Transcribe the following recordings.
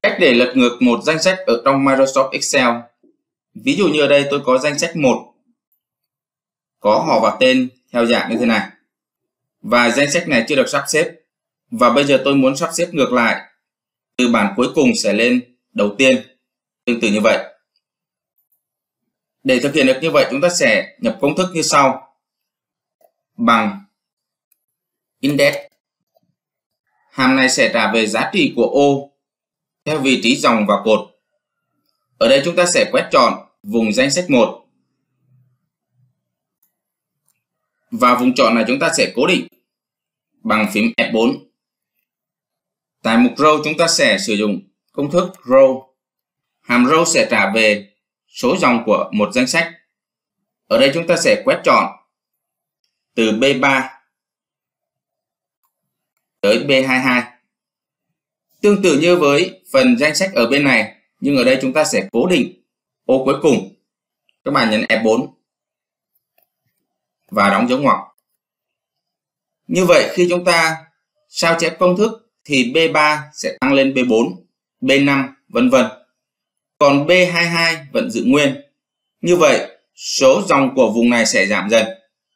Cách để lật ngược một danh sách ở trong Microsoft Excel. Ví dụ như ở đây tôi có danh sách 1, có họ và tên theo dạng như thế này. Và danh sách này chưa được sắp xếp. Và bây giờ tôi muốn sắp xếp ngược lại. Từ bảng cuối cùng sẽ lên đầu tiên. Tương tự như vậy. Để thực hiện được như vậy, chúng ta sẽ nhập công thức như sau. Bằng index. Hàm này sẽ trả về giá trị của ô theo vị trí dòng và cột. Ở đây chúng ta sẽ quét chọn vùng danh sách 1. Và vùng chọn này chúng ta sẽ cố định bằng phím F4. Tại mục row chúng ta sẽ sử dụng công thức row. Hàm row sẽ trả về số dòng của một danh sách. Ở đây chúng ta sẽ quét chọn từ B3 tới B22. Tương tự như với phần danh sách ở bên này, nhưng ở đây chúng ta sẽ cố định ô cuối cùng. Các bạn nhấn F4 và đóng dấu ngoặc. Như vậy khi chúng ta sao chép công thức thì B3 sẽ tăng lên B4, B5 vân vân. Còn B22 vẫn giữ nguyên. Như vậy số dòng của vùng này sẽ giảm dần.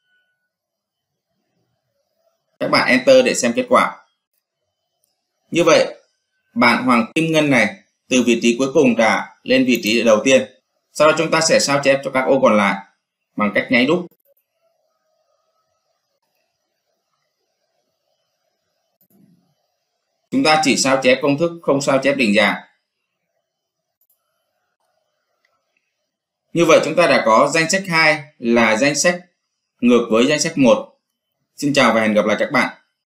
Các bạn enter để xem kết quả. Như vậy bạn Hoàng Kim Ngân này từ vị trí cuối cùng đã lên vị trí đầu tiên. Sau đó chúng ta sẽ sao chép cho các ô còn lại bằng cách nháy đúp. Chúng ta chỉ sao chép công thức, không sao chép định dạng. Như vậy chúng ta đã có danh sách 2 là danh sách ngược với danh sách 1. Xin chào và hẹn gặp lại các bạn.